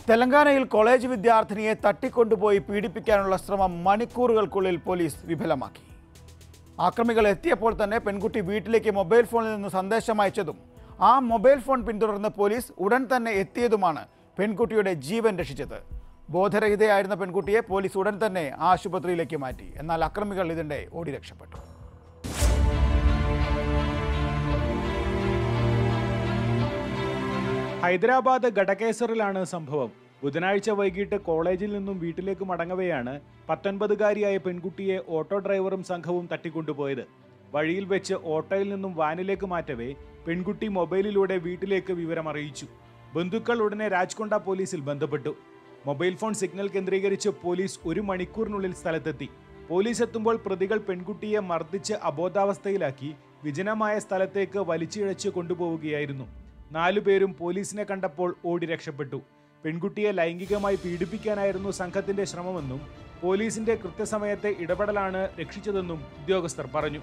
തെലങ്കാനയിൽ കോളേജ് വിദ്യാർത്ഥിനിയെ തട്ടിക്കൊണ്ടുപോയി പീഡിപ്പിക്കാനുള്ള ശ്രമം മണിക്കൂറുകൾക്കുള്ളിൽ പോലീസ് വിഫലമാക്കി. ആക്രമികൾ എത്തിയപ്പോൾ തന്നെ പെൺകുട്ടി വീട്ടിലേക്ക് മൊബൈൽ ഫോണിൽ നിന്ന് സന്ദേശം അയച്ചതും ആ മൊബൈൽ ഫോൺ പിന്തുടർന്ന് പോലീസ് ഉടൻ തന്നെ എത്തിയതുമാണ് പെൺകുട്ടിയുടെ ജീവൻ രക്ഷിച്ചത്. ബോധരഹിതയായിരുന്ന പെൺകുട്ടിയെ പോലീസ് ഉടൻ തന്നെ ആശുപത്രിയിലേക്ക് മാറ്റി. എന്നാൽ അക്രമികൾ ഇതിന്റെ ഓടി രക്ഷപ്പെട്ടു. ഹൈദരാബാദ് ഗഡക്കേസറിലാണ് സംഭവം. ബുധനാഴ്ച വൈകിട്ട് കോളേജിൽ നിന്നും വീട്ടിലേക്ക് മടങ്ങവെയാണ് 19-കാരിയായ പെൺകുട്ടിയെ ഓട്ടോ ഡ്രൈവറും സംഘവും തട്ടിക്കൊണ്ടുപോയത്. വഴിയിൽ വെച്ച് ഓട്ടോയിൽ നിന്നും വാനിലേക്ക് മാറ്റവേ പെൺകുട്ടി മൊബൈലിലൂടെ വീട്ടിലേക്ക് വിവരം അറിയിച്ചു. ബന്ധുക്കൾ ഉടനെ രാജ്കൊണ്ട പോലീസിൽ ബന്ധപ്പെട്ടു. മൊബൈൽ ഫോൺ സിഗ്നൽ കേന്ദ്രീകരിച്ച് പോലീസ് 1 മണിക്കൂറിനുള്ളിൽ സ്ഥലത്തെത്തി. പോലീസ് എത്തുമ്പോൾ പ്രതികൾ പെൺകുട്ടിയെ മർദ്ദിച്ച് അബോധാവസ്ഥയിലാക്കി വിജനമായ സ്ഥലത്തേക്ക് വലിച്ചിഴച്ച് കൊണ്ടുപോവുകയായിരുന്നു. 4 പേരും പോലീസിനെ കണ്ടപ്പോൾ ഓടി രക്ഷപ്പെട്ടു. പെൺകുട്ടിയെ ലൈംഗികമായി പീഡിപ്പിക്കാനായിരുന്നു സംഘത്തിന്റെ ശ്രമമെന്നും പോലീസിന്റെ കൃത്യസമയത്തെ ഇടപെടലാണ് രക്ഷിച്ചതെന്നും ഉദ്യോഗസ്ഥർ പറഞ്ഞു.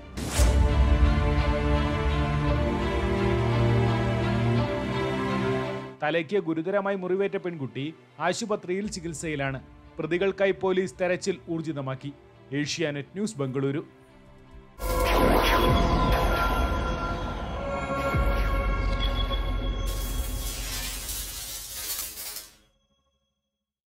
തലയ്ക്ക് ഗുരുതരമായി മുറിവേറ്റ പെൺകുട്ടി ആശുപത്രിയിൽ ചികിത്സയിലാണ്. പ്രതികൾക്കായി പോലീസ് തെരച്ചിൽ ഊർജിതമാക്കി. ഏഷ്യാനെറ്റ് ന്യൂസ്, ബംഗളൂരു.